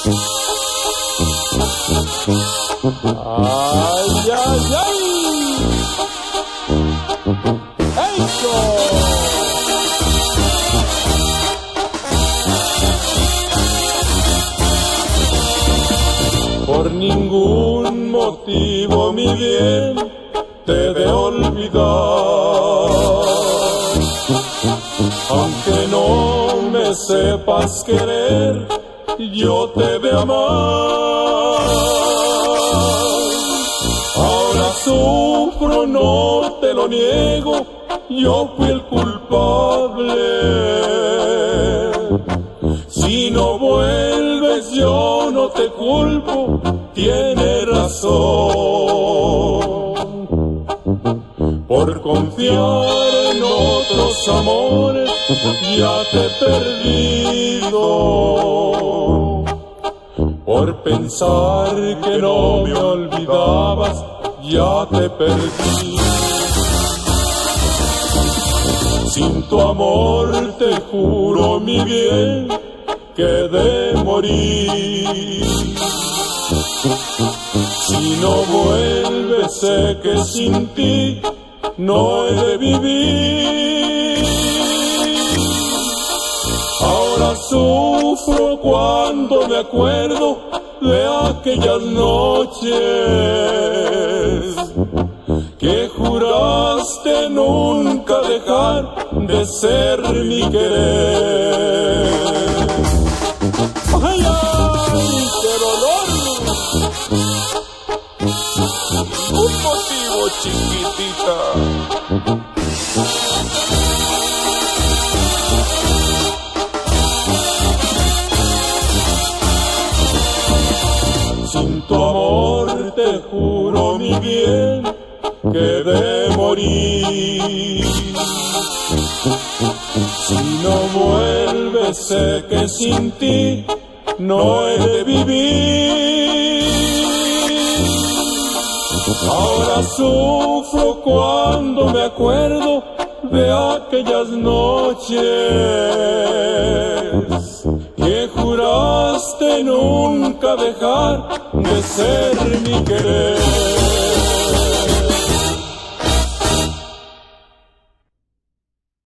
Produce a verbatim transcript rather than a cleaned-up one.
Ay, ay, ay. ¡Eso! Por ningún motivo, mi bien, te de olvidar. Aunque no me sepas querer, yo te de amar. Ahora sufro, no te lo niego, yo fui el culpable. Si no vuelves yo no te culpo, tienes razón. Por confiar en otros amores ya te he perdido. Por pensar que no me olvidabas ya te perdí. Sin tu amor te juro, mi bien, que de morir. Si no vuelves sé que sin ti no he de vivir. Ahora sufro cuando me acuerdo de aquellas noches que juraste nunca dejar de ser mi querer. ¡Ay, ay! ¡Qué dolor! Un motivo, chiquitita. Sin tu amor te juro, mi bien, que de morir. Si no vuelves sé que sin ti no he de vivir. Ahora sufro cuando me acuerdo de aquellas noches que juraste nunca dejar de ser mi querer.